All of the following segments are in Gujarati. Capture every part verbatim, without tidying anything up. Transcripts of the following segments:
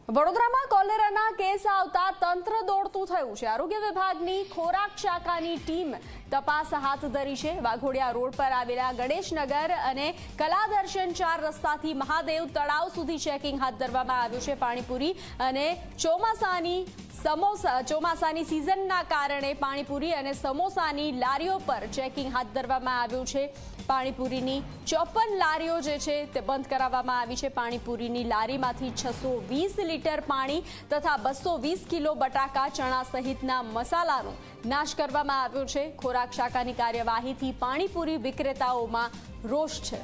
વડોદરામાં કોલેરાના કેસ આવતા તંત્ર દોડતું થયું છે। આરોગ્ય વિભાગની ખોરાક શાખાની ટીમ તપાસ હાથ ધરી છે। વાઘોડિયા રોડ પર આવેલા ગણેશનગર અને કલાદર્શન ચાર રસ્તાથી મહાદેવ તળાવ સુધી ચેકિંગ હાથ ધરવામાં આવ્યું છે। પાણીપુરી અને ચોમાસાની સમોસા ચોમાસાની સિઝનના કારણે પાણીપુરી અને સમોસાની લારીઓ પર ચેકિંગ હાથ ધરવામાં આવ્યું છે। પાણીપુરીની ચોપન લારીઓ જે છે તે બંધ કરાવવામાં આવી છે। પાણીપુરીની લારીમાંથી છસો વીસ લીટર પાણી તથા બસો વીસ કિલો બટાકા ચણા સહિતના મસાલાનો નાશ કરવામાં આવ્યો છે। ખોરાક શાખાની કાર્યવાહીથી પાણીપુરી વિક્રેતાઓમાં રોષ છે।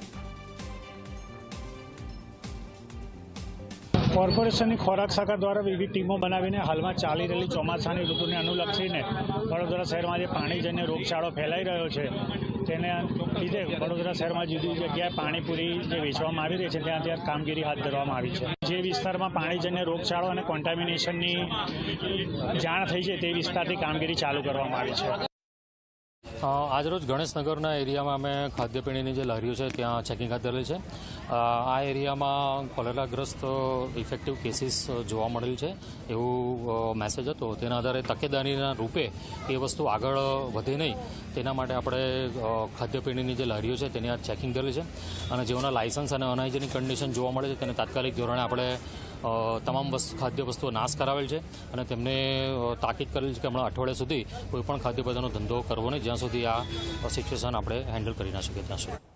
કોર્પોરેશનની ખોરાક શાખા દ્વારા વિવિધ ટીમો બનાવીને હાલમાં ચાલી રહેલી ચોમાસાની ઋતુને અનુલક્ષીને વડોદરા શહેરમાં જે પાણીજન્ય રોગચાળો ફેલાઈ રહ્યો છે તેને લીધે વડોદરા શહેરમાં જુદી જુદી જગ્યાએ પાણીપુરી જે વેચવામાં આવી રહી છે ત્યાં ત્યાં કામગીરી હાથ ધરવામાં આવી છે। જે વિસ્તારમાં પાણીજન્ય રોગચાળો અને કોન્ટામિનેશનની જાણ થઈ છે તે વિસ્તારથી કામગીરી ચાલુ કરવામાં આવી છે। આજરોજ ગણેશનગરના એરિયામાં અમે ખાદ્યપીણીની જે લારીઓ છે ત્યાં ચેકિંગ હાથ ધરેલ છે। આ એરિયામાં કોલેરાગ્રસ્ત ઇફેક્ટિવ કેસીસ જોવા મળેલ છે એવું મેસેજ હતો। તેના આધારે તકેદારીના રૂપે એ વસ્તુ આગળ વધે નહીં તેના માટે આપણે ખાદ્યપીણીની જે લારીઓ છે તેની આ ચેકિંગ કરેલી છે અને જેઓના લાયસન્સ અને અનહાઇજેનિક કન્ડિશન જોવા મળે છે તેને તાત્કાલિક ધોરણે આપણે તમામ વસ્તુ ખાદ્ય વસ્તુઓ નાશ કરાવેલ છે અને તેમને તાકીદ કરેલ છે કે હમણાં અઠવાડિયા સુધી કોઈપણ ખાદ્ય પદાર્થનો ધંધો કરવો નહીં જ્યાં સુધી આ સિચ્યુએશન આપણે હેન્ડલ કરી ના શકીએ ત્યાં સુધી।